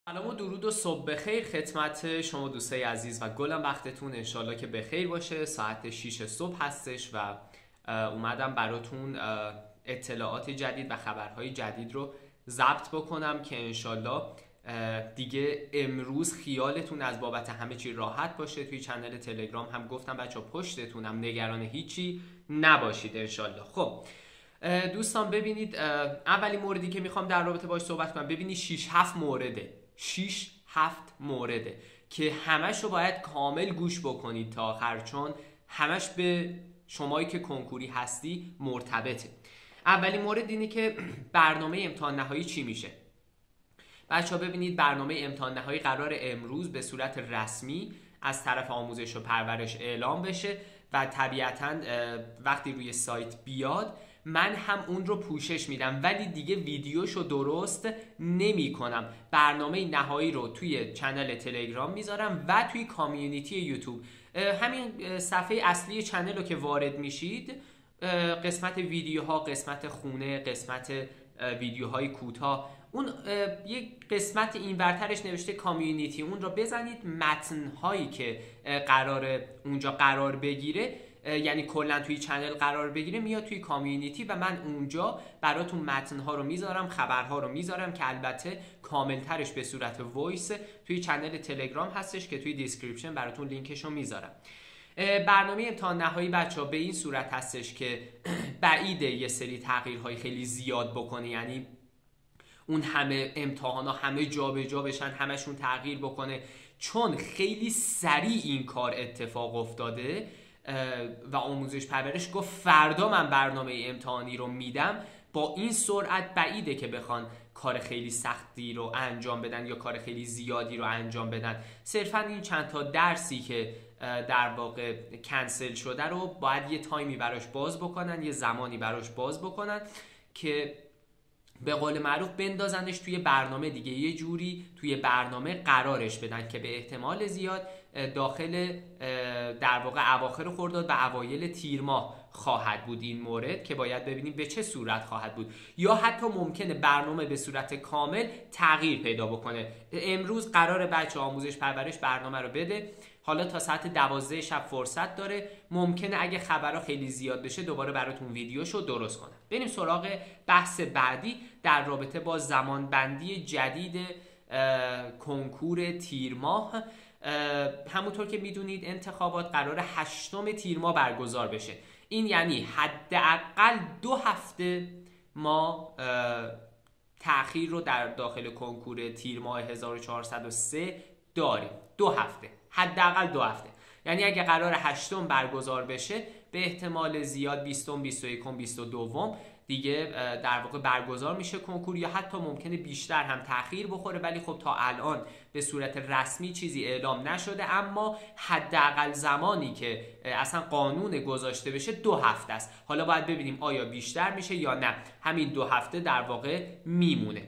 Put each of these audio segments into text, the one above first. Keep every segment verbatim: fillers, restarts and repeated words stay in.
سلام و درود و صبح بخیر خدمت شما دوستای عزیز و گلم وقتتون انشالله که بخیر باشه. ساعت شیش صبح هستش و اومدم براتون اطلاعات جدید و خبرهای جدید رو ضبط بکنم که انشالله دیگه امروز خیالتون از بابت همه چی راحت باشه. توی چنل تلگرام هم گفتم بچه پشتتونم، نگران هیچی نباشید انشالله. خب دوستان ببینید، اولین موردی که میخوام در رابطه باش صحبت کنم، ببینید شش هفت مورده شش هفت مورده که همش رو باید کامل گوش بکنید تا آخر، چون همش به شمایی که کنکوری هستی مرتبطه. اولین مورد اینه که برنامه امتحان نهایی چی میشه. بچه ها ببینید، برنامه امتحان نهایی قرار امروز به صورت رسمی از طرف آموزش و پرورش اعلام بشه و طبیعتاً وقتی روی سایت بیاد من هم اون رو پوشش میدم، ولی دیگه ویدیوشو درست نمی کنم. برنامه نهایی رو توی چنل تلگرام میذارم و توی کامیونیتی یوتیوب. همین صفحه اصلی چنل رو که وارد میشید، قسمت ویدیوها، قسمت خونه، قسمت ویدیوهای کوتاه، اون یک قسمت این ورترش نوشته کامیونیتی، اون رو بزنید. متنهایی که قرار اونجا قرار بگیره، یعنی کلا توی چنل قرار بگیره، میاد توی کامیونیتی و من اونجا براتون متن‌ها رو میذارم، خبرها رو میذارم که البته کاملترش به صورت وایس توی چنل تلگرام هستش که توی دیسکریپشن براتون لینکش رو میذارم. برنامه امتحان نهایی بچه‌ها به این صورت هستش که بعیده یه سری تغییرهای خیلی زیاد بکنه، یعنی اون همه امتحانا همه جابجا بشن، همشون تغییر بکنه، چون خیلی سریع این کار اتفاق افتاده و آموزش پرورش گفت فردا من برنامه امتحانی رو میدم. با این سرعت بعیده که بخوان کار خیلی سختی رو انجام بدن یا کار خیلی زیادی رو انجام بدن. صرفا این چند تا درسی که در واقع کنسل شده رو باید یه تایمی براش باز بکنن، یه زمانی براش باز بکنن که به قول معروف بندازنش توی برنامه دیگه، یه جوری توی برنامه قرارش بدن که به احتمال زیاد داخل در واقع اواخر خرداد و اوایل تیر ماه خواهد بود این مورد، که باید ببینیم به چه صورت خواهد بود، یا حتی ممکنه برنامه به صورت کامل تغییر پیدا بکنه. امروز قرار بچه آموزش پرورش برنامه رو بده، حالا تا ساعت دوازده شب فرصت داره، ممکنه اگه خبرها خیلی زیاد بشه دوباره براتون ویدیوشو درست کنم. بریم سراغ بحث بعدی در رابطه با زمانبندی جدید کنکور تیر ماه. همونطور که میدونید انتخابات قرار هشتم تیر ماه برگزار بشه. این یعنی حداقل دو هفته ما تأخیر رو در داخل کنکور تیر ماه هزار و چهارصد و سه داریم. دو هفته، حداقل دو هفته. یعنی اگه قرار هشتم برگزار بشه به احتمال زیاد بیستم، بیست و یکم، بیست و دوم دیگه در واقع برگزار میشه کنکور، یا حتی ممکنه بیشتر هم تأخیر بخوره، ولی خب تا الان به صورت رسمی چیزی اعلام نشده. اما حداقل زمانی که اصلا قانون گذاشته بشه دو هفته است. حالا باید ببینیم آیا بیشتر میشه یا نه، همین دو هفته در واقع میمونه.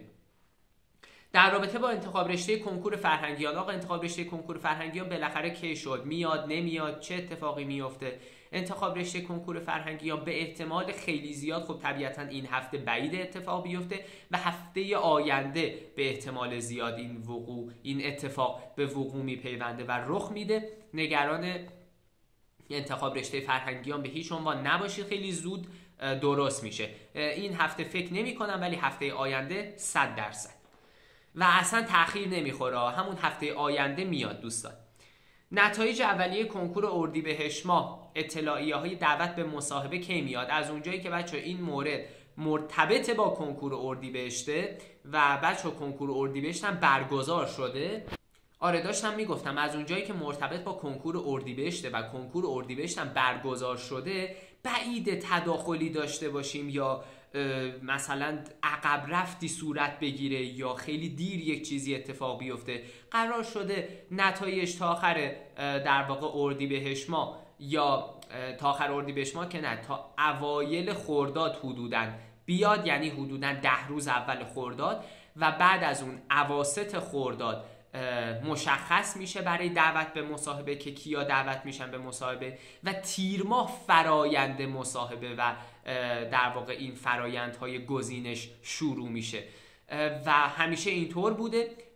در رابطه با انتخاب رشته کنکور فرهنگیان، آقا انتخاب رشته کنکور فرهنگیان بالاخره کی شد؟ میاد نمیاد؟ چه اتفاقی میفته؟ انتخاب رشته کنکور فرهنگیان به احتمال خیلی زیاد، خب طبیعتا این هفته بعید اتفاق بیفته و هفته آینده به احتمال زیاد این وقوع این اتفاق به وقوع میپیونده و رخ میده. نگران انتخاب رشته فرهنگیان به هیچ عنوان نباشید، خیلی زود درست میشه. این هفته فکر نمی کنم، ولی هفته آینده صد درصد و اصلا تأخیر نمیخوره، همون هفته آینده میاد. دوستان نتایج اولیه کنکور اردیبهشت ماه، اطلاعیه های دعوت به مصاحبه کی میاد؟ از اونجایی که بچه این مورد مرتبط با کنکور اردیبهشته و بچه کنکور اردیبهشت هم برگزار شده. آره داشتم میگفتم از اونجایی که مرتبط با کنکور اردیبهشته و کنکور اردیبهشت هم برگزار شده، بعید تداخلی داشته باشیم یا مثلا عقب رفتی صورت بگیره یا خیلی دیر یک چیزی اتفاق بیفته. قرار شده نتایج تا آخر در واقع اردیبهشت ماه یا تا آخر اردیبهشت ماه که نه، تا اوایل خرداد حدوداً بیاد، یعنی حدوداً ده روز اول خرداد، و بعد از اون اواسط خرداد مشخص میشه برای دعوت به مصاحبه که کیا دعوت میشن به مصاحبه و تیر ماه فرایند مصاحبه و در واقع این فرایندهای گزینش شروع میشه و همیشه اینطور بوده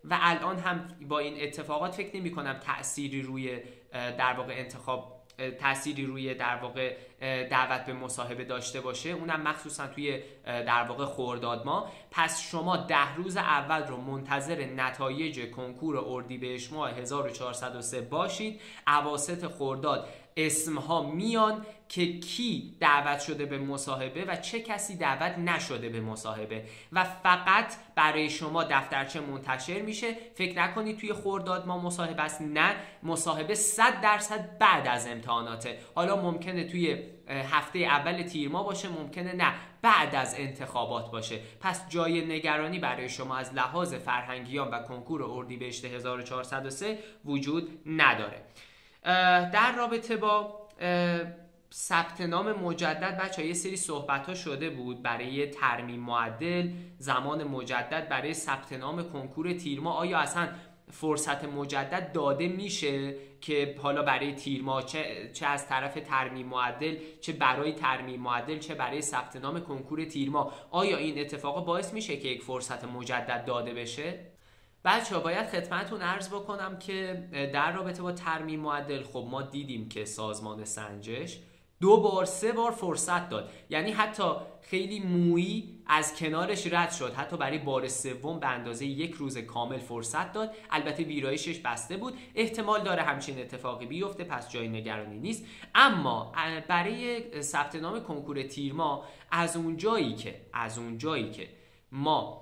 و الان هم با این اتفاقات فکر نمی کنم تأثیری روی در واقع انتخاب تأثیری روی در واقع دعوت به مصاحبه داشته باشه، اونم مخصوصا توی در واقع خرداد ماه. پس شما ده روز اول رو منتظر نتایج کنکور اردیبهشت ماه هزار و چهارصد و سه باشید. اواسط خرداد اسمها میان که کی دعوت شده به مصاحبه و چه کسی دعوت نشده به مصاحبه و فقط برای شما دفترچه منتشر میشه. فکر نکنید توی خرداد ما مصاحبه است، نه، مصاحبه صد درصد بعد از امتحاناته. حالا ممکنه توی هفته اول تیر ماه باشه، ممکنه نه بعد از انتخابات باشه. پس جای نگرانی برای شما از لحاظ فرهنگیان و کنکور اردیبهشت هزار و چهارصد و سه وجود نداره. در رابطه با ثبت نام مجدد بچه‌ها یه سری صحبت‌ها شده بود برای ترمیم معدل، زمان مجدد برای ثبت نام کنکور تیر ماه. آیا اصلا فرصت مجدد داده میشه که حالا برای تیر ماه چه, چه از طرف ترمیم معدل، چه برای ترمیم معدل، چه برای ثبت نام کنکور تیر ماه، آیا این اتفاق باعث میشه که یک فرصت مجدد داده بشه؟ بچه‌ها باید خدمتتون عرض بکنم که در رابطه با ترمیم معدل خب ما دیدیم که سازمان سنجش دو بار سه بار فرصت داد، یعنی حتی خیلی مویی از کنارش رد شد، حتی برای بار سوم به اندازه یک روز کامل فرصت داد. البته ویرایشش بسته بود، احتمال داره همچین اتفاقی بیفته، پس جای نگرانی نیست. اما برای ثبت نام کنکور تیر ماه از اون جایی که از اون جایی که ما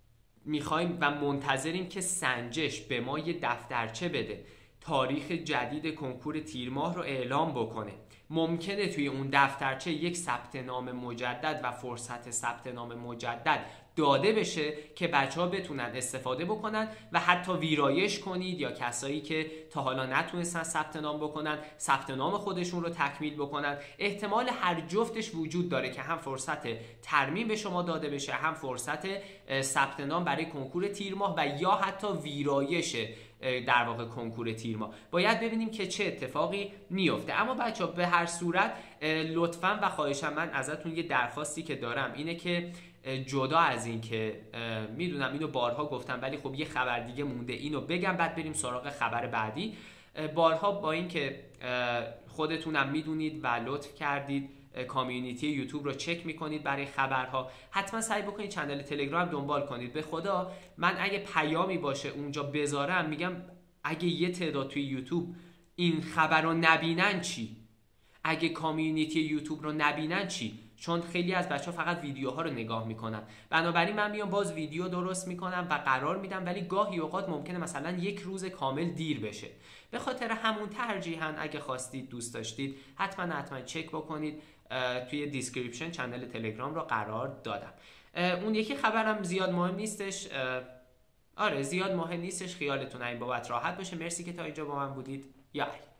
میخوایم و منتظریم که سنجش به ما یه دفترچه بده، تاریخ جدید کنکور تیر ماه رو اعلام بکنه، ممکنه توی اون دفترچه یک ثبت نام مجدد و فرصت ثبت نام مجدد داده بشه که بچه‌ها بتونن استفاده بکنن و حتی ویرایش کنید یا کسایی که تا حالا نتونستن ثبت نام بکنن ثبت نام خودشون رو تکمیل بکنن. احتمال هر جفتش وجود داره که هم فرصت ترمیم به شما داده بشه، هم فرصت ثبت نام برای کنکور تیر ماه و یا حتی ویرایش در واقع کنکور تیر ماه. باید ببینیم که چه اتفاقی میفته. اما بچه‌ها به هر صورت لطفاً و خواهشاً من ازتون یه درخواستی که دارم اینه که جدا از این که میدونم اینو بارها گفتم ولی خب یه خبر دیگه مونده، اینو بگم بعد بریم سراغ خبر بعدی. بارها با این که خودتونم میدونید و لطف کردید کامیونیتی یوتیوب رو چک میکنید برای خبرها، حتما سعی بکنید چنل تلگرام دنبال کنید. به خدا من اگه پیامی باشه اونجا بذارم میگم اگه یه تعداد توی یوتیوب این خبر رو نبینن چی؟ اگه کامیونیتی یوتیوب رو نبینن چی؟ چون خیلی از بچه ها فقط ویدیوها رو نگاه میکنن، بنابراین من میام باز ویدیو درست میکنم و قرار میدم، ولی گاهی اوقات ممکنه مثلا یک روز کامل دیر بشه. به خاطر همون ترجیحاً اگه خواستید دوست داشتید حتما حتما چک بکنید، توی دیسکریپشن چنل تلگرام رو قرار دادم. اون یکی خبرم زیاد مهم نیستش، آره زیاد مهم نیستش، خیالتون این بابت راحت باشه. مرسی که تا اینجا با من بودید. یا